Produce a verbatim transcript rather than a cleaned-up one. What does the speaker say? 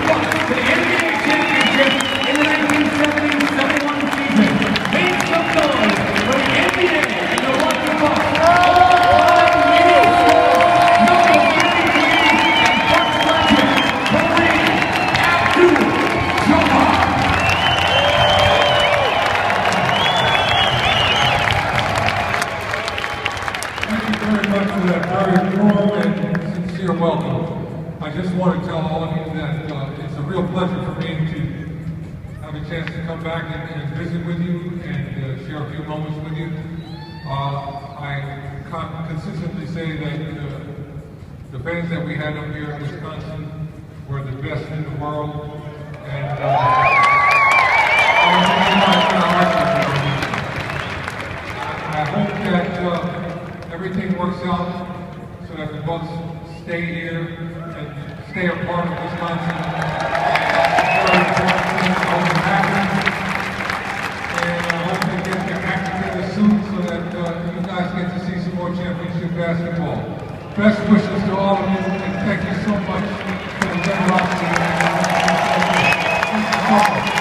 Welcome. I just want to tell all of you that uh, it's a real pleasure for me to have a chance to come back and, and visit with you and uh, share a few moments with you. Uh, I con consistently say that uh, the fans that we had up here in Wisconsin were the best in the world, and uh, I hope that uh, everything works out so that the Bucks stay here and stay a part of Wisconsin. And I hope they get their act together soon so that uh, you guys get to see some more championship basketball. Best wishes to all of you, and thank you so much for the generosity. Thank you so much.